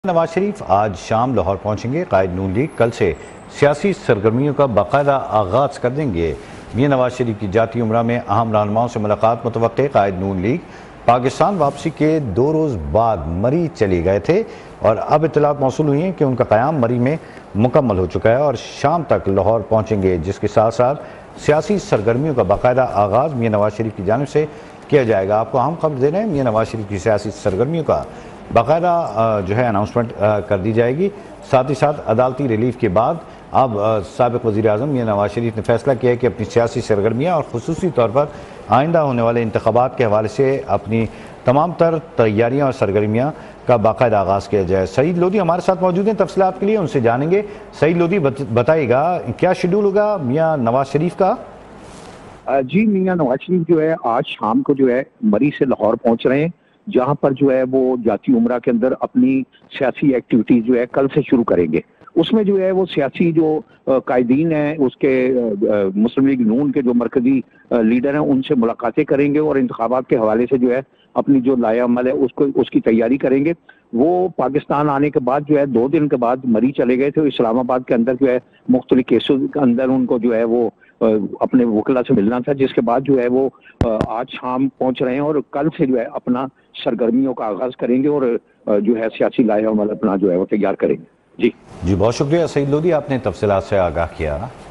نواز شریف آج شام لاہور پہنچیں گے۔ قائد نون لیگ کل سے سیاسی سرگرمیوں کا باقاعدہ آغاز کر دیں گے۔ میاں نواز شریف کی جاتی عمرہ میں اہم رہنماؤں سے ملاقات متوقع۔ قائد نون لیگ پاکستان واپسی کے 2 روز بعد مری چلے گئے تھے اور اب اطلاعات موصول ہوئی ہیں کہ ان کا قیام مری میں مکمل ہو چکا ہے اور شام تک لاہور پہنچیں گے، جس کے ساتھ ساتھ سیاسی سرگرمیوں کا باقاعدہ آغاز میاں نواز شریف کی جانب سے کیا جائے گا۔ آپ کو اہم خبر دے رہے ہیں، میاں نواز شریف کی سیاسی سرگرمیوں کا باقاعدہ اناؤنسمنٹ کر دی جائے گی۔ ساتھ ہی ساتھ عدالتی ریلیف کے بعد اب سابق وزیر اعظم میاں نواز شریف نے فیصلہ کیا ہے کہ اپنی سیاسی سرگرمیاں اور خصوصی طور پر آئندہ ہونے والے انتخابات کے حوالے سے اپنی تمام تر تیاریاں اور سرگرمیاں کا باقاعدہ آغاز کیا جائے۔ سعید لودھی ہمارے ساتھ موجود ہیں، تفصیلات کے لیے ان سے جانیں گے۔ سعید لودھی بتائیے گا کیا شیڈول ہوگا میاں نواز شریف کا؟ جی، میاں نواز شریف جو ہے آج شام کو جو ہے مری سے لاہور پہنچ رہے ہیں، جہاں پر جو ہے وہ جاتی عمرہ کے اندر اپنی سیاسی ایکٹیویٹیز جو ہے کل سے شروع کریں گے۔ اس میں جو ہے وہ سیاسی جو قائدین ہیں، اس کے مسلم لیگ نون کے جو مرکزی لیڈر ہیں، ان سے ملاقاتیں کریں گے اور انتخابات کے حوالے سے جو ہے اپنی جو لائحہ عمل ہے اس کی تیاری کریں گے۔ وہ پاکستان آنے کے بعد جو ہے 2 دن کے بعد مری چلے گئے تھے۔ اسلام آباد کے اندر جو ہے مختلف کیسوں کے اندر ان کو جو ہے وہ اپنے وکلا سے ملنا تھا، جس کے بعد جو ہے وہ آج شام پہنچ رہے ہیں اور کل سے جو ہے اپنا سرگرمیوں کا آغاز کریں گے اور جو ہے سیاسی لائحہ عمل اپنا جو ہے وہ تیار کریں گے۔ جی بہت شکریہ سعید لودھی، آپ نے تفصیلات سے آگاہ کیا۔